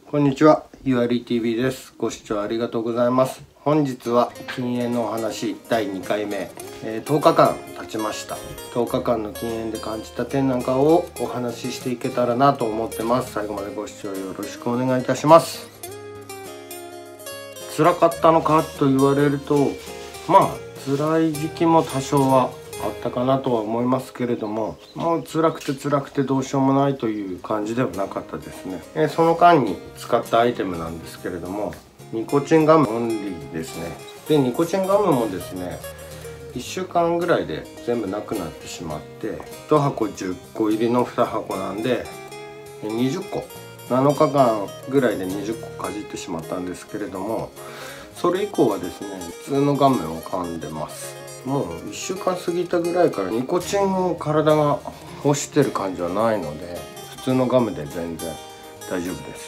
こんにちは、ゆあり TV です。ご視聴ありがとうございます。本日は禁煙のお話第2回目、10日間経ちました。10日間の禁煙で感じた点なんかをお話ししていけたらなと思ってます。最後までご視聴よろしくお願いいたします。辛かったのかと言われると、辛い時期も多少はあったかなとは思いますけれども、もう辛くてどうしようもないという感じではなかったですね。その間に使ったアイテムなんですけれども、ニコチンガムオンリーですね。でニコチンガムもですね、1週間ぐらいで全部なくなってしまって、1箱10個入りの2箱なんで20個、7日間ぐらいで20個かじってしまったんですけれども、それ以降はですね、普通のガムを噛んでます。もう1週間過ぎたぐらいからニコチンを体が欲してる感じはないので、普通のガムで全然大丈夫です。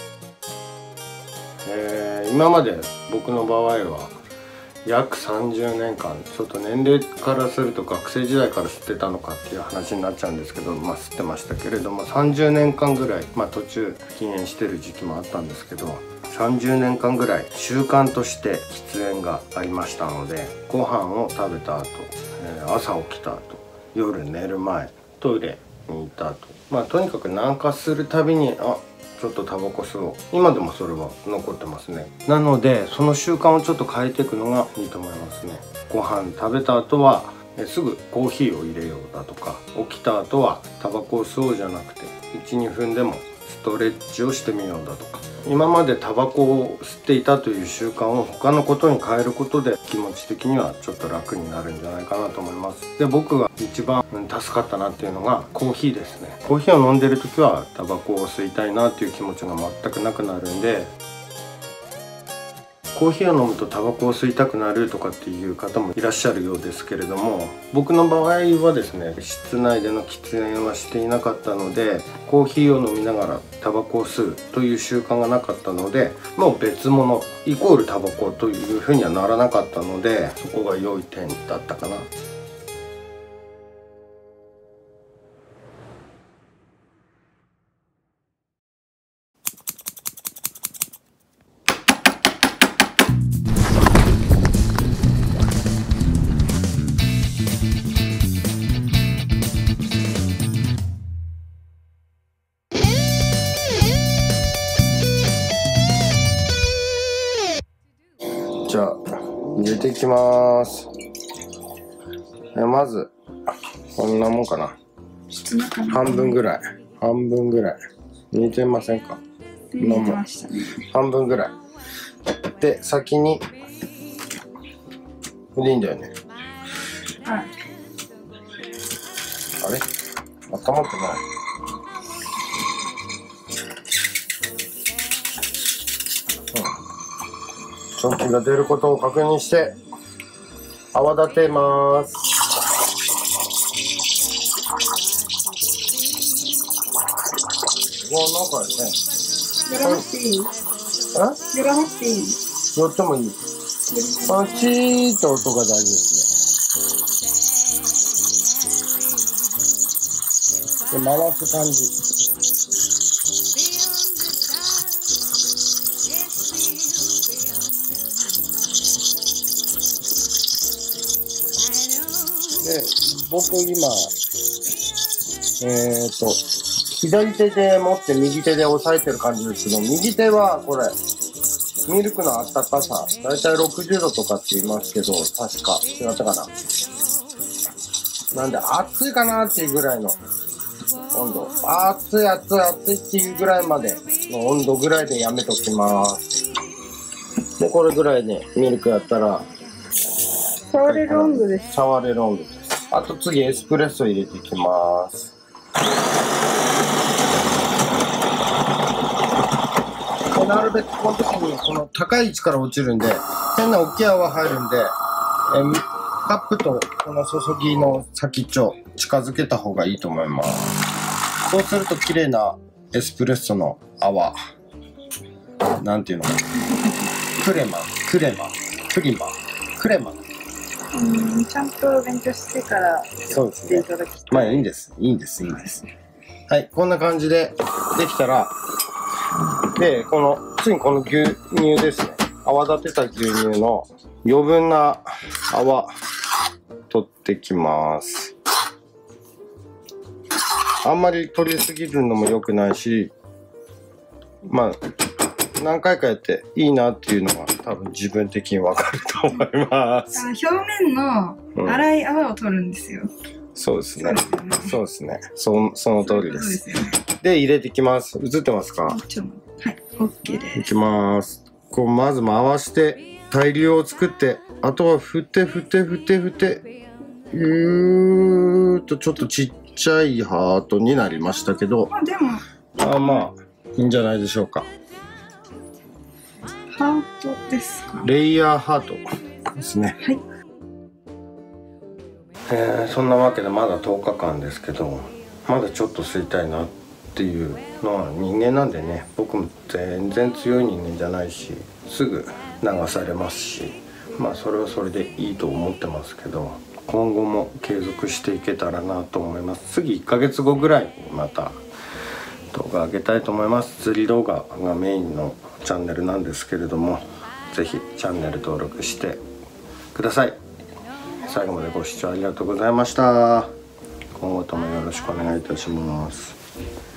今まで僕の場合は約30年間、ちょっと年齢からすると学生時代から吸ってたのかっていう話になっちゃうんですけど、吸ってましたけれども、30年間ぐらい、途中禁煙してる時期もあったんですけど、30年間ぐらい習慣として喫煙がありましたので、ご飯を食べた後、朝起きた後、夜寝る前、トイレに行った後、とにかく南下するたびにちょっとタバコ吸おう。今でもそれは残ってますね。なのでその習慣をちょっと変えていくのがいいと思いますね。ご飯食べた後はすぐコーヒーを入れようだとか、起きた後はタバコを吸おうじゃなくて 1,2 分でもストレッチをしてみようだとか、今までタバコを吸っていたという習慣を他のことに変えることで、気持ち的にはちょっと楽になるんじゃないかなと思います。で僕が一番助かったなっていうのがコーヒーですね。コーヒーを飲んでる時はタバコを吸いたいなっていう気持ちが全くなくなるんで、コーヒーを飲むとタバコを吸いたくなるとかっていう方もいらっしゃるようですけれども、僕の場合はですね、室内での喫煙はしていなかったので、コーヒーを飲みながらタバコを吸うという習慣がなかったので、もう別物イコールタバコというふうにはならなかったので、そこが良い点だったかな。じゃあ入れていきます。まずこんなもんかな。半分ぐらい入れてませんか？ 入れてましたね。 半分ぐらいで先にでいいんだよね。 はい。 あれ温まってない。蒸気が出ることを確認して泡立てます。なんかですね。 やらなくていい？やらなくていい？ やってもいい。パチーと音が大事ですね。で回す感じ。で僕今左手で持って右手で押さえてる感じですけど、右手はこれミルクの温かさだいたい60度とかって言いますけど、確か違ったかな。なんで熱いかなっていうぐらいの温度、熱いっていうぐらいまでの温度ぐらいでやめときます。でこれぐらいでミルクやったら触れる温度です。 触れる温度です。あと次エスプレッソ入れていきます。なるべくこの時にこの高い位置から落ちるんで、変な大きい泡入るんで、カップとこの注ぎの先っちょ近づけた方がいいと思います。そうすると綺麗なエスプレッソの泡、なんていうのかな、クレマちゃんと勉強してからそうですね。いいんです。はい、こんな感じでできたらで次にこの牛乳ですね。泡立てた牛乳の余分な泡取ってきます。あんまり取りすぎるのも良くないし、まあ何回かやっていいなっていうのは多分自分的に分かると思います。 表面の粗い泡を取るんですよ。 そうですね。そうですね。その通りです。 そうですよね。 で、入れてきます。映ってますか？ はい、OK です。 いきます。まず回して対流を作って、あとは振って、ちょっとちっちゃいハートになりましたけど、 でもまあいいんじゃないでしょうか。 ハートですか？ レイヤーハートですね。 はい。 そんなわけでまだ10日間ですけど、まだちょっと吸いたいなっていうのは人間なんでね。僕も全然強い人間じゃないし、すぐ流されますし、まあそれはそれでいいと思ってますけど、今後も継続していけたらなと思います。次1ヶ月後ぐらいにまた動画上げたいと思います。釣り動画がメインのチャンネルなんですけれども、是非チャンネル登録してください。最後までご視聴ありがとうございました。今後ともよろしくお願いいたします。